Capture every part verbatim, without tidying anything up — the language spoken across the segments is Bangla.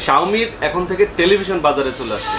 Xiaomi এখন থেকে টেলিভিশন বাজারে চলে আসছে।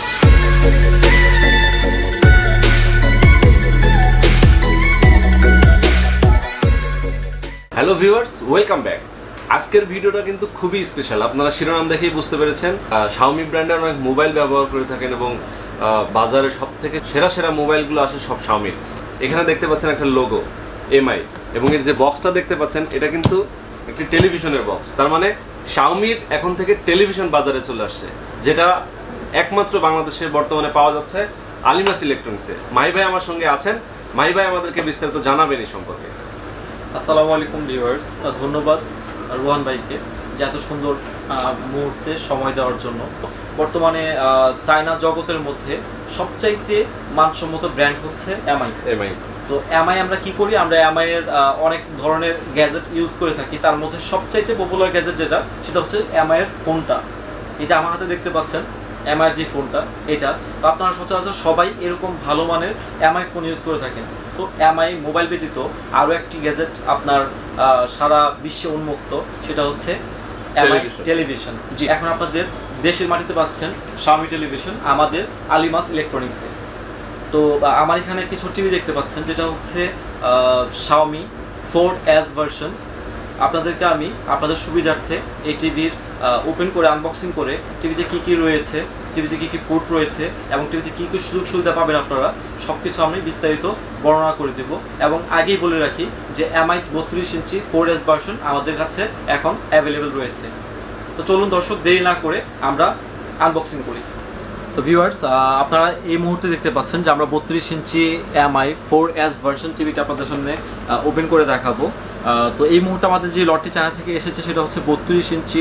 Hello viewers, welcome back. আজকের ভিডিওটা কিন্তু খুবই স্পেশাল। আপনারা শিরোনাম দেখেই বুঝতে পেরেছেন, Xiaomi ব্র্যান্ডের অনেক মোবাইল ব্যবহার করে থাকেন এবং বাজারে সব থেকে সেরা সেরা মোবাইলগুলো আসে সব Xiaomi। এখানে দেখতে পাচ্ছেন একটা লোগো এমআই, এবং এর যে বক্সটা দেখতে পাচ্ছেন এটা কিন্তু একটি টেলিভিশনের বক্স। তার মানে Xiaomi এখন থেকে টেলিভিশন বাজারে চলে আসছে, যেটা একমাত্র বাংলাদেশে বর্তমানে পাওয়া যাচ্ছে আলিমাস ইলেকট্রনিক্সে। মাহি ভাই আমার সঙ্গে আছেন, মাহি ভাই আমাদেরকে বিস্তারিত জানাবেন এই সম্পর্কে। আসসালামু আলাইকুম ভিউয়ার্স, ধন্যবাদ রোহান ভাইকে যে এত সুন্দর মুহূর্তে সময় দেওয়ার জন্য। বর্তমানে চায়না জগতের মধ্যে সবচাইতে মানসম্মত ব্র্যান্ড হচ্ছে এমআই। এমআই তো এমআই আমরা কি করি, আমরা এমআই এর অনেক ধরনের গ্যাজেট ইউজ করে থাকি। তার মধ্যে সবচাইতে পপুলার গ্যাজেট যেটা, সেটা হচ্ছে এমআই এর ফোনটা। এই যে আমার হাতে দেখতে পাচ্ছেন এমআই এর যে ফোনটা, এটা তো আপনারা সচরাচর সবাই এরকম ভালো মানের এমআই ফোন ইউজ করে থাকেন। তো এমআই মোবাইল ব্যতীত আরও একটি গ্যাজেট আপনার সারা বিশ্বে উন্মুক্ত, সেটা হচ্ছে এমআই টেলিভিশন। জি, এখন আপনাদের দেশের মাটিতে পাচ্ছেন Xiaomi টেলিভিশন আমাদের আলিমাস ইলেকট্রনিক্সে। তো আমার এখানে কিছু টিভি দেখতে পাচ্ছেন, যেটা হচ্ছে Xiaomi ফোর এস ভার্সন। আপনাদেরকে আমি আপনাদের সুবিধার্থে এই টিভির ওপেন করে আনবক্সিং করে টিভিতে কী কী রয়েছে, টিভিতে কী কী পোর্ট রয়েছে এবং টিভিতে কী কী সুযোগ সুবিধা পাবেন আপনারা, সব কিছু আমি বিস্তারিত বর্ণনা করে দেব। এবং আগেই বলে রাখি যে এমআই বত্রিশ ইঞ্চি ফোর এস ভার্সন আমাদের কাছে এখন অ্যাভেলেবেল রয়েছে। তো চলুন দর্শক, দেরি না করে আমরা আনবক্সিং করি। তো ভিউয়ার্স, আপনারা এই মুহূর্তে দেখতে পাচ্ছেন যে আমরা বত্রিশ inch MI four S version টিভিটা আপনাদের সামনে ওপেন করে দেখাবো। তো এই মুহূর্তে আমাদের যে লটটি চায়না থেকে এসেছে সেটা হচ্ছে বত্রিশ ইঞ্চি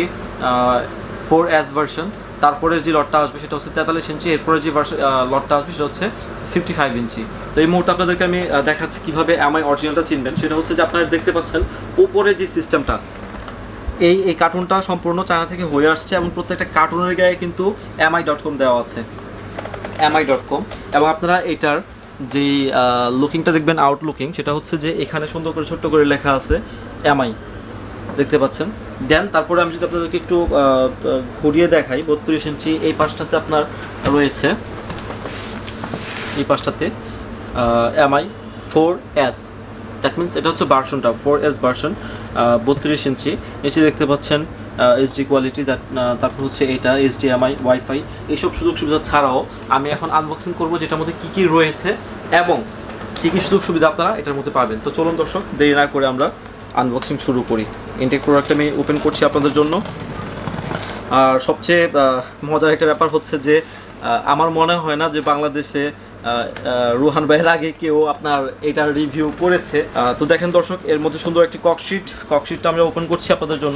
ফোর এস ভার্সন। তারপরে যে লটটা আসবে সেটা হচ্ছে তেতাল্লিশ ইঞ্চি। এরপরে যে ভার্সন লটটা আসবে সেটা হচ্ছে ফিফটি ফাইভ ইঞ্চি। তো এই মুহূর্তে আপনাদেরকে আমি দেখাচ্ছি কীভাবে এমআই অরিজিনালটা চিনবেন। সেটা হচ্ছে যে আপনারা দেখতে পাচ্ছেন উপরে যে সিস্টেমটা, এই এই কার্টুনটা সম্পূর্ণ চায়না থেকে হয়ে আসছে এবং প্রত্যেকটা কার্টুনের গায়ে কিন্তু এমআই ডট কম দেওয়া আছে, এমআই ডট কম। এবং আপনারা এটার যেই লুকিংটা দেখবেন, আউট লুকিং, সেটা হচ্ছে যে এখানে সুন্দর করে ছোট্ট করে লেখা আছে এমআই, দেখতে পাচ্ছেন। দেন তারপরে আমি যদি আপনাদেরকে একটু ঘুরিয়ে দেখাই, বত্রিশ ইঞ্চি এই পাশটাতে আপনার রয়েছে, এই পাশটাতে MI four S, that means এটা হচ্ছে ভার্সনটা ফোর এস ভার্সন, বত্রিশ ইঞ্চি। নিচে দেখতে পাচ্ছেন এইচডি কোয়ালিটি, দ্যাট তারপর হচ্ছে এটা এইচডিএমআই, ওয়াইফাই, এইসব সুযোগ সুবিধা ছাড়াও আমি এখন আনবক্সিং করবো যেটার মধ্যে কী কী রয়েছে এবং কী কী সুযোগ সুবিধা আপনারা এটার মধ্যে পাবেন। তো চলুন দর্শক, দেরি না করে আমরা আনবক্সিং শুরু করি। ইনটেক প্রোডাক্ট আমি ওপেন করছি আপনাদের জন্য। আর সবচেয়ে মজার একটা ব্যাপার হচ্ছে যে আমার মনে হয় না যে বাংলাদেশে রোহান ভাইয়ের আগে কেউ আপনার এটার রিভিউ করেছে। তো দেখেন দর্শক, এর মধ্যে সুন্দর একটি ককশিট, ককশিটটা আমরা ওপেন করছি আপনাদের জন্য।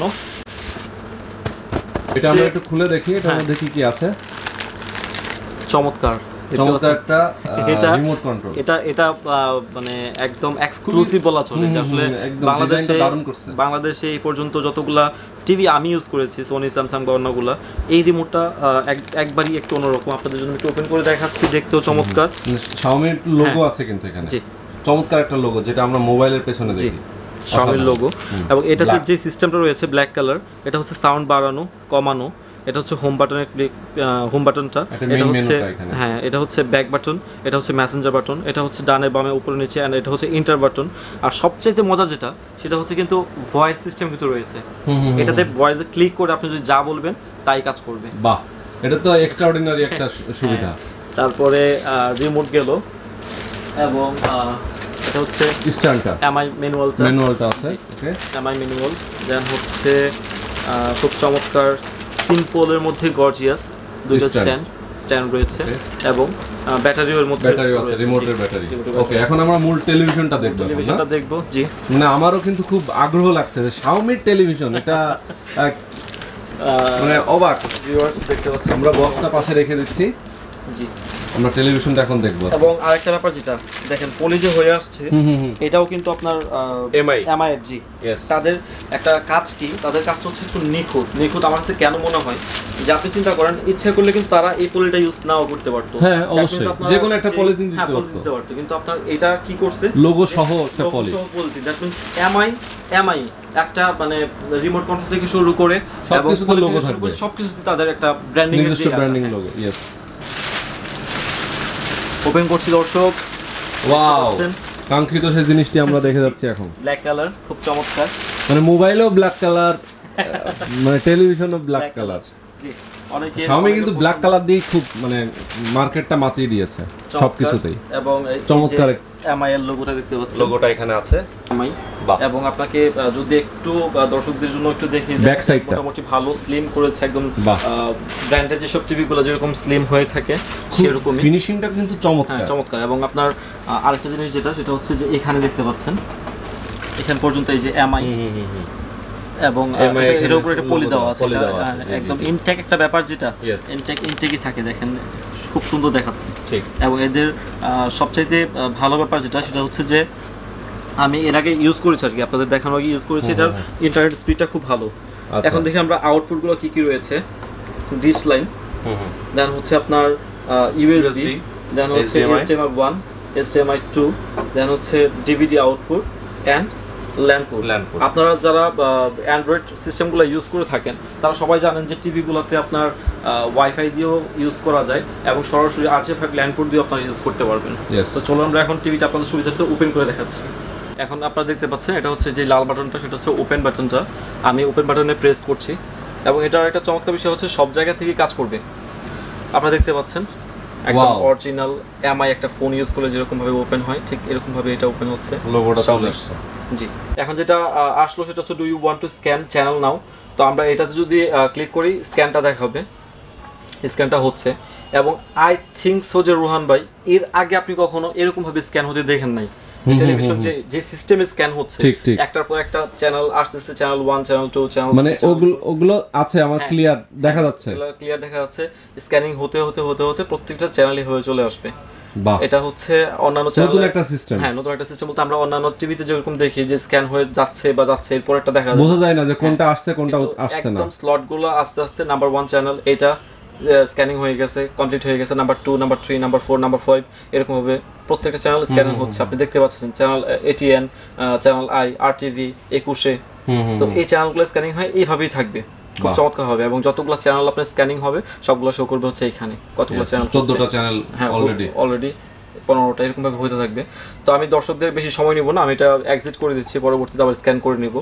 এটা আমরা একটু খুলে দেখি এটার মধ্যে কি কি আছে। চমৎকার চমৎকার একটা রিমোট কন্ট্রোল। এটা এটা মানে একদম এক্সক্লুসিভ বলা চলে, যে আসলে বাংলাদেশে বাংলাদেশে এই পর্যন্ত যতগুলা টিভি আমি ইউজ করেছি, সোনি, স্যামসাং বা অন্যগুলা, এই রিমোটটা একবারই একটু অন্যরকম। আপনাদের জন্য একটু ওপেন করে দেখাচ্ছি, দেখতেও চমৎকার। Xiaomi লোগো আছে কিন্তু এখানে, জি, চমৎকার একটা লোগো, যেটা আমরা মোবাইলের পেছনে দেখি, Xiaomi লোগো। এবং এটাতে যে সিস্টেমটা রয়েছে ব্ল্যাক কালার, এটা হচ্ছে সাউন্ড বাড়ানো কমানো, এটা হচ্ছে হোম বাটনের হোম বাটনটা, এটা হচ্ছে হ্যাঁ এটা হচ্ছে ব্যাক বাটন, এটা হচ্ছে মেসেঞ্জার বাটন, এটা হচ্ছে ডানে বামে উপরে নিচে, এন্ড এটা হচ্ছে ইন্টার বাটন। আর সবচেয়ে মজা যেটা, সেটা হচ্ছে কিন্তু ভয়েস সিস্টেম কিন্তু রয়েছে। এটাতে ভয়েসে ক্লিক করে আপনি যদি যা বলবেন তাই কাজ করবে। বাহ, এটা তো এক্সট্রাঅর্ডিনারি একটা সুবিধা। তারপরে রিমোট গেল, এবং এটা হচ্ছে স্ট্যান্ডটা, এমআই ম্যানুয়ালটা ম্যানুয়ালটা আছে, ওকে, এমআই ম্যানুয়াল। দেন হচ্ছে খুব চমৎকার সিম্পলের মধ্যে গর্জিয়াস দুইটা স্ট্যান্ড স্ট্যান্ড রয়েছে, এবং ব্যাটারিও এর মধ্যে ব্যাটারিও আছে, রিমোটের ব্যাটারি। ওকে, এখন আমরা মূল টেলিভিশনটা দেখব। টেলিভিশনটা দেখব, জি। না, আমারও কিন্তু খুব আগ্রহ লাগছে যে Xiaomi টেলিভিশন, এটা মানে অবাক। ভিউয়ার্স দেখতে পাচ্ছেন, আমরা বক্সটা পাশে রেখে দিচ্ছি। জি আমরা টেলিভিশনটা এখন দেখব। এবং আরেকটা ব্যাপার যেটা দেখেন পলি যে হয়ে আসছে এটাও কিন্তু আপনার এমআই এমআই এর জি তাদের একটা কাজ কি তাদের কাজটা হচ্ছে একটু নিখুঁত নিখুঁত আমার কাছে কেন মনে হয় যে আপনি চিন্তা করেন ইচ্ছা করলে কিন্তু তারা এই পলিটা ইউজ নাও করতে পারতো। হ্যাঁ অবশ্যই যে কোনো একটা পলিথিন দিতে পারতো কিন্তু আপনার এটা কি করছে লোগো সহ একটা পলি সহ polythene that means MI MI একটা মানে রিমোট কন্ট্রোল থেকে শুরু করে সবকিছুতে লোগো থাকবে সবকিছুতে তাদের একটা ব্র্যান্ডিং এর নিজস্ব ব্র্যান্ডিং লোগো ইয়েস। ওপেন করছি দর্শক ওয়াও কাঙ্ক্ষিত সেই জিনিসটি আমরা দেখে যাচ্ছি এখন ব্ল্যাক কালার খুব চমৎকার মানে মোবাইলও ব্ল্যাক কালার মানে টেলিভিশনও ব্ল্যাক কালার জি অনেকে Xiaomi কিন্তু ব্ল্যাক কালার দিয়ে খুব মানে মার্কেটটা মাতিয়ে দিয়েছে সবকিছুতেই এবং চমৎকার এমআই এর লোগোটা দেখতে পাচ্ছেন লোগোটা এখানে আছে এমআই এবং আপনাকে যদি একটু দর্শকদের জন্য একটু দেখি ব্যাক সাইডটা মোটামুটি ভালো স্লিম করেছে একদম ব্র্যান্ডের যে সব টিভিগুলো যেরকম স্লিম হয়ে থাকে সেরকমই ফিনিশিংটা কিন্তু চমৎকার চমৎকার এবং আপনার আরেকটা জিনিস যেটা সেটা হচ্ছে যে এখানে দেখতে পাচ্ছেন এখান পর্যন্ত এই যে এমআই এবং এর উপরে একটা পলি দেওয়া আছে একদম ইনটেক একটা ব্যাপার যেটা ইনটেক ইনটেকই থাকে দেখেন খুব সুন্দর দেখাচ্ছে ঠিক। এবং এদের সবচাইতে ভালো ব্যাপার যেটা সেটা হচ্ছে যে আমি এর আগে ইউজ করেছি আর কি আপনাদের দেখানোর আগে ইউজ করেছি এটার ইন্টারনেট স্পিডটা খুব ভালো। এখন দেখি আমরা আউটপুটগুলো কি কি রয়েছে ডিশ লাইন দেন হচ্ছে আপনার ইউএসবি দেন হচ্ছে HDMI one HDMI two then হচ্ছে ডিভিডি আউটপুট অ্যান্ড ল্যান্ডপুট। আপনারা যারা অ্যান্ড্রয়েড সিস্টেমগুলো ইউজ করে থাকেন তারা সবাই জানেন যে টিভিগুলোতে আপনার ওয়াইফাই দিয়েও ইউজ করা যায় এবং সরাসরি আর জে ফাইভ ল্যান্ডপুট দিয়েও আপনারা ইউজ করতে পারবেন। তো চলো আমরা এখন টিভিটা আপনাদের সুবিধার্থে ওপেন করে দেখাচ্ছি। এখন আপনারা দেখতে পাচ্ছেন এটা হচ্ছে যে লাল বাটনটা সেটা হচ্ছে ওপেন বাটনটা আমি ওপেন বাটনে প্রেস করছি এবং এটার একটা চমৎকার বিষয় হচ্ছে সব জায়গা থেকে কাজ করবে। আপনারা দেখতে পাচ্ছেন একদম অরিজিনাল এমআই একটা ফোন ইউজ করলে যেরকম ভাবে ওপেন হয় ঠিক এরকম ভাবে এটা ওপেন হচ্ছে লোগোটা চলে আসছে জি। এখন যেটা আসলো সেটা হচ্ছে do you want to scan channel now, তো আমরা এটাতে যদি ক্লিক করি স্ক্যানটা দেখাবে স্ক্যানটা হচ্ছে এবং আই থিঙ্ক সো যে রোহান ভাই এর আগে আপনি কখনো এরকম ভাবে স্ক্যান হতে দেখেন নাই টেলিভিশন যে যে সিস্টেমে স্ক্যান হচ্ছে একটার পর একটা চ্যানেল আসতেছে channel one channel two channel মানে ওগুলো ওগুলো আছে আমার ক্লিয়ার দেখা যাচ্ছে ক্লিয়ার দেখা যাচ্ছে স্ক্যানিং হতে হতে হতে হতে প্রত্যেকটা চ্যানেলই হয়ে চলে আসবে। এটা হচ্ছে অন্যান্য চ্যানেল নতুন একটা সিস্টেম হ্যাঁ নতুন একটা সিস্টেম বলতে আমরা অন্যান্য টিভিতে যেরকম দেখি যে স্ক্যান হয়ে যাচ্ছে বা যাচ্ছে এরপর একটা দেখা যায় বোঝা যায় না যে কোনটা আসছে কোনটা আসছে না একদম স্লটগুলো আস্তে আস্তে নাম্বার ওয়ান চ্যানেল এটা স্ক্যানিং হয়ে গেছে কমপ্লিট হয়ে গেছে number two number three number four number five এরকম ভাবে প্রত্যেকটা চ্যানেল স্ক্যানিং হচ্ছে আপনি দেখতে পাচ্ছেন channel ATN channel I RTV Ekushey তো এই চ্যানেলগুলো স্ক্যানিং হয় এইভাবেই থাকবে খুব চমৎকার হবে এবং যতগুলো চ্যানেল আপনার স্ক্যানিং হবে সবগুলো শো করবে হচ্ছে এখানে কতগুলো চ্যানেল চোদ্দটা চ্যানেল অলরেডি অলরেডি পনেরোটা এরকম ভাবে হতে থাকবে। তো আমি দর্শকদের বেশি সময় নিব না আমি এটা এক্সিট করে দিচ্ছি পরবর্তীতে আবার স্ক্যান করে নিব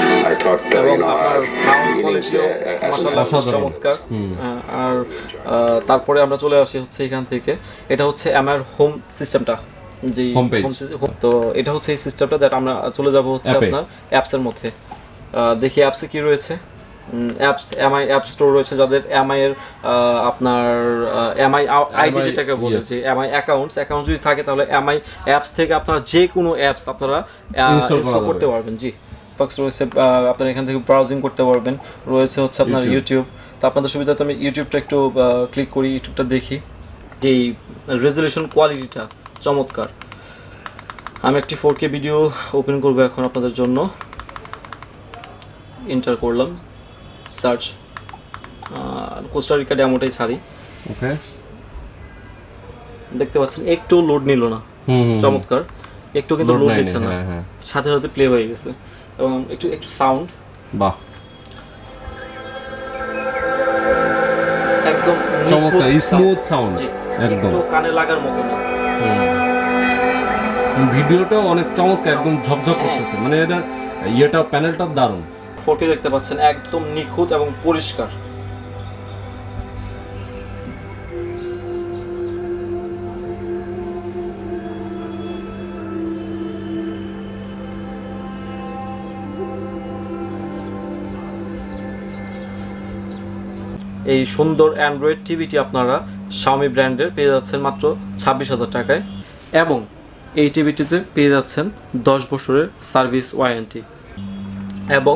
এবং আপনার সাউন্ড কোয়ালিটিও মাশাআল্লাহ চমৎকার। আর তারপরে আমরা চলে আসি হচ্ছে এখান থেকে এটা হচ্ছে আমার হোম সিস্টেমটা যে হোম পেজ তো এটা হচ্ছে এই সিস্টেমটা দ্যাট আমরা চলে যাব হচ্ছে আপনার অ্যাপস এর মধ্যে দেখি অ্যাপসে কি রয়েছে অ্যাপস এমআই অ্যাপ স্টোর রয়েছে যাদের এমআই এর আপনার এমআই আইডি যেটাকে বলে যে এমআই অ্যাকাউন্টস অ্যাকাউন্ট যদি থাকে তাহলে এমআই অ্যাপস থেকে আপনারা যে কোনো অ্যাপস আপনারা ইনস্টল করতে পারবেন জি ফক্স রয়েছে আপনারা এখান থেকে ব্রাউজিং করতে পারবেন রয়েছে হচ্ছে আপনার ইউটিউব তো আপনাদের সুবিধাতে আমি ইউটিউবটা একটু ক্লিক করি ইউটিউবটা দেখি যে রেজোলিউশন কোয়ালিটিটা চমৎকার। আমি একটি ফোর কে ভিডিও ওপেন করব এখন আপনাদের জন্য এন্টার করলাম সার্চ কোস্টারিকা ডেমোটাই ছাড়ি ওকে দেখতে পাচ্ছেন একটু লোড নিল না চমৎকার একটু কিন্তু লোড নিচ্ছে না সাথে সাথে প্লে হয়ে গেছে এবং একটু একটু সাউন্ড বাহ একদম চমৎকার স্মুথ সাউন্ড একদম তো কানে লাগার মতো না ভিডিওটাও অনেক চমৎকার একদম ঝকঝক করতেছে মানে এটা ইয়েটা প্যানেলটা দারুণ ফোর কে দেখতে পাচ্ছেন একদম নিখুঁত এবং পরিষ্কার। এই সুন্দর অ্যান্ড্রয়েড টিভিটি আপনারা Xiaomi ব্র্যান্ডের পেয়ে যাচ্ছেন মাত্র ছাব্বিশ হাজার টাকায় এবং এই টিভিটিতে পেয়ে যাচ্ছেন দশ বছরের সার্ভিস ওয়ারেন্টি এবং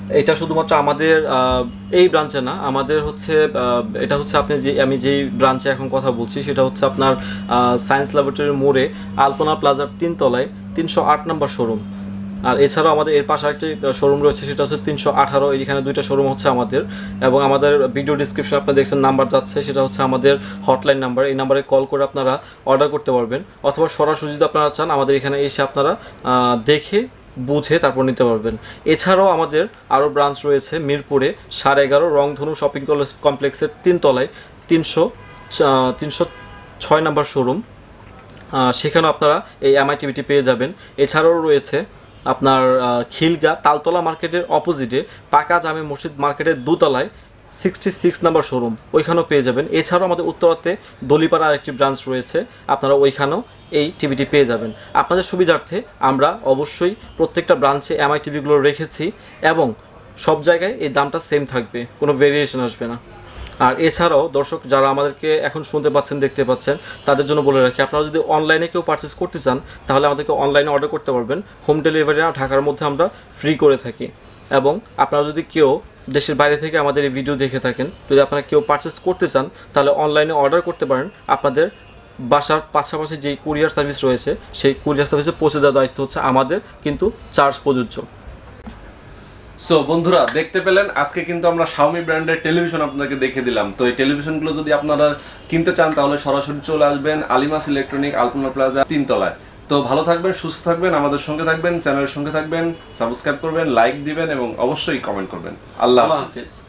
এটা শুধুমাত্র আমাদের এই ব্রাঞ্চে না, আমাদের হচ্ছে এটা হচ্ছে আপনি যে আমি যেই ব্রাঞ্চে এখন কথা বলছি সেটা হচ্ছে আপনার সায়েন্স ল্যাবরেটরির মোড়ে আলপনা প্লাজার তিনতলায় তিনশো আট নম্বর শোরুম। আর এছাড়াও আমাদের এর পাশে একটি শোরুম রয়েছে, সেটা হচ্ছে তিনশো আঠারো। এখানে দুইটা শোরুম হচ্ছে আমাদের, এবং আমাদের ভিডিও ডিসক্রিপশন আপনারা দেখছেন নাম্বার যাচ্ছে, সেটা হচ্ছে আমাদের হটলাইন নাম্বার। এই নাম্বারে কল করে আপনারা অর্ডার করতে পারবেন, অথবা সরাসরি যদি আপনারা চান আমাদের এখানে এসে আপনারা দেখে বুঝে তারপর নিতে পারবেন। এছাড়াও আমাদের আরও ব্রাঞ্চ রয়েছে মিরপুরে সাড়ে এগারো রংধনু শপিং কমপ্লেক্সের তিনতলায় তিনশো তিনশো ছয় নম্বর শোরুম, সেখানেও আপনারা এই এমআই টিভিটি পেয়ে যাবেন। এছাড়াও রয়েছে আপনার খিলগা তালতলা মার্কেটের অপোজিটে পাকা জামে মসজিদ মার্কেটের দুতলায় সিক্সটি সিক্স নাম্বার শোরুম, ওইখানেও পেয়ে যাবেন। এছাড়াও আমাদের উত্তরাতে দলিপাড়া আরেকটি ব্রাঞ্চ রয়েছে, আপনারা ওইখানেও এই টিভিটি পেয়ে যাবেন। আপনাদের সুবিধার্থে আমরা অবশ্যই প্রত্যেকটা ব্রাঞ্চে এমআই টিভিগুলো রেখেছি, এবং সব জায়গায় এই দামটা সেম থাকবে, কোনো ভেরিয়েশন আসবে না। আর এছাড়াও দর্শক যারা আমাদেরকে এখন শুনতে পাচ্ছেন দেখতে পাচ্ছেন, তাদের জন্য বলে রাখি, আপনারা যদি অনলাইনে কেউ পারচেস করতে চান তাহলে আমাদেরকে অনলাইনে অর্ডার করতে পারবেন। হোম ডেলিভারি ঢাকার মধ্যে আমরা ফ্রি করে থাকি। এবং আপনারা যদি কেউ দেশের বাইরে থেকে আমাদের এই ভিডিও দেখে থাকেন, যদি আপনারা কেউ পারচেস করতে চান তাহলে অনলাইনে অর্ডার করতে পারেন। আপনাদের বাসার পাশাপাশি যেই কুরিয়ার সার্ভিস রয়েছে সেই কুরিয়ার সার্ভিসে পৌঁছে দেওয়ার দায়িত্ব হচ্ছে আমাদের, কিন্তু চার্জ প্রযোজ্য। সো বন্ধুরা দেখতে পেলেন আজকে কিন্তু আমরা শাওমি ব্র্যান্ডের টেলিভিশন আপনাকে দেখে দিলাম। তো এই টেলিভিশনগুলো যদি আপনারা কিনতে চান তাহলে সরাসরি চলে আসবেন আলিমাস ইলেকট্রনিক আলপনা প্লাজা তিনতলায়। তো ভালো থাকবেন, সুস্থ থাকবেন, আমাদের সঙ্গে থাকবেন, চ্যানেলের সঙ্গে থাকবেন, সাবস্ক্রাইব করবেন, লাইক দিবেন এবং অবশ্যই কমেন্ট করবেন। আল্লাহ হাফেজ।